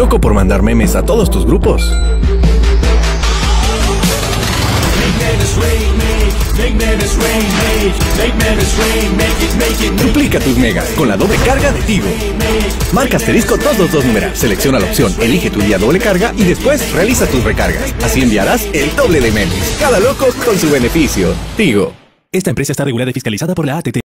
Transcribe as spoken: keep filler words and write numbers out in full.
loco por mandar memes a todos tus grupos. Duplica tus megas con la doble carga de Tigo. Marca asterisco dos dos dos numeral, selecciona la opción, elige tu día doble carga y después realiza tus recargas. Así enviarás el doble de memes. Cada loco con su beneficio. Tigo. Esta empresa está regulada y fiscalizada por la A T T.